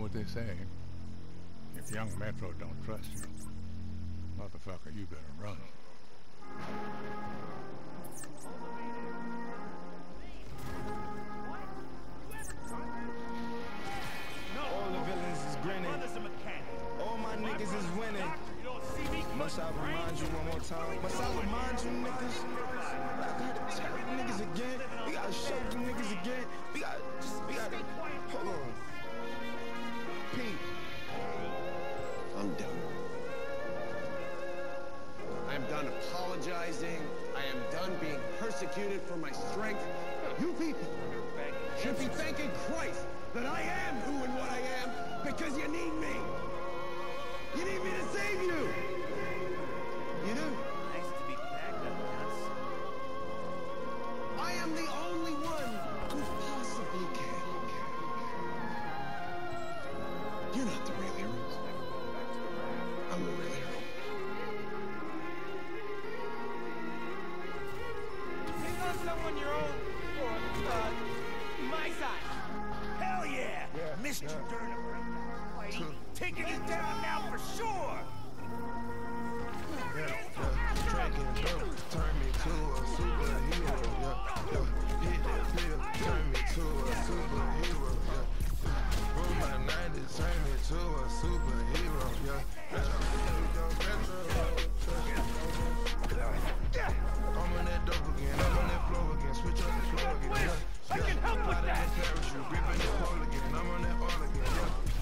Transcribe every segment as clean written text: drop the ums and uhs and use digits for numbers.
what they say. If young Metro don't trust you, motherfucker, you better run. All the villains is grinning. All my niggas is winning. Must I remind you one more time? Must I remind you niggas? I gotta tell you niggas again. We gotta show you niggas again. We gotta, hold on. Pete. I'm done. I am done apologizing. I am done being persecuted for my strength. You people should be thanking Christ that I am who and what I am because you need me. You need me to save you. You do? Nice to be back, nuts. I am the only one who possibly can. You're not the real heroes. I'm the real hero. Pick on someone your own for my side. Hell yeah! Mr. Durham, taking you down now for sure! Drinking dope, turn me to a superhero, hit that pill, turn me to a superhero, Roll my 90s, turn me to a superhero, I'm on that dope again, I'm on that flow again, switch up the flow again, I can help with that! Gripping the pole again, I'm on that all again,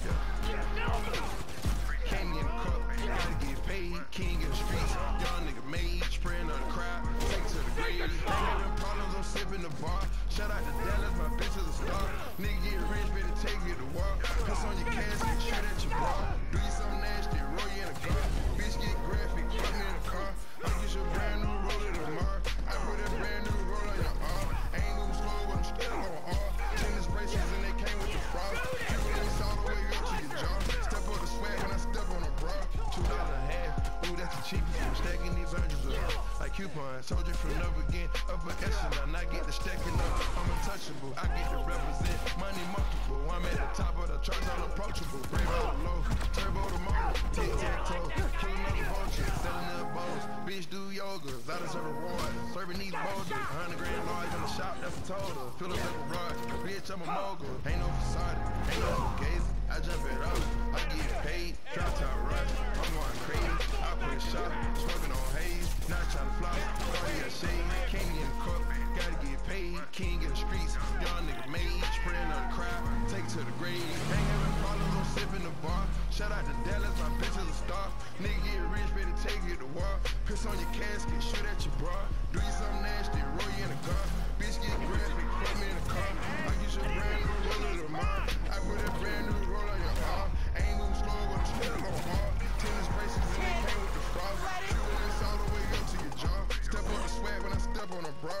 Candy in the cup, gotta get paid, king in the streets, young nigga made, spraying on the crowd, take to the grave. Ain't having problems, I'm sipping the bar. Shout out to Dallas, my bitch is a star. Nigga get rich, better take you to war. Piss on your casket, shoot at your bra. Do you something nasty, roll you in a car. Bitch get graphic, put me in a car. I'll get your brand new roller tomorrow. I put that brand new roll on your arm. Ain't moving slow, but I'm still going hard. Tennis bracelets and they came with the frost. You release all the way up to your jaw. Step on the swag when I step on a bra. $2 a half, ooh, that's the cheapest. I'm stacking these hundreds up like coupons. Told you from up again, upper echelon. I get the stacking up, I'm untouchable. I get to represent money multiple. I'm at the top of the charts, unapproachable. Brave on the low, turbo the motor, tic-tac-toe. Killing other vultures, selling their bows. Bitch do yoga, out of the reward. Serving these boulders, 100 grand large in the shop, that's a total. Fill up like a rod, bitch, I'm a mogul. Ain't no facade, ain't no fugazi. I jump it up, I get paid. Drop top rush, I'm going crazy. I put a shot, smoking on haze. Not trying to fly, cardiac shade. Candy in the cup, gotta get paid. King in the streets, y'all nigga made. Spraying on the crowd, take it to the grave. Ain't having problems, I'm sipping the bar. Shout out to Dallas, my bitch is a star. Nigga get rich, better take you to war. Piss on your casket, shoot at your bra. Do you something nasty, roll you in a car. Bitch get graphic, put me in a car. I get your brand new roller tomorrow. I put that brand new roll on your arm. Ain't moving slow, but I'm still going hard. Tennis bracelets and they came with the frost. You release all the way up to your jaw. Step on the swag when I step on a bra.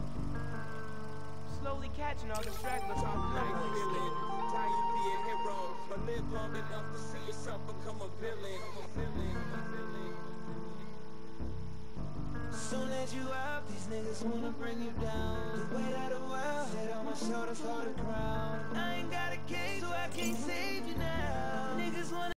Slowly catching all the stragglers on the Tired being hero, but live long enough to see yourself become a villain. Soon as you up, these niggas wanna bring you down. The weight of the world, head on my shoulders, hold the crown. I ain't got a case, so I can't save you now. Niggas wanna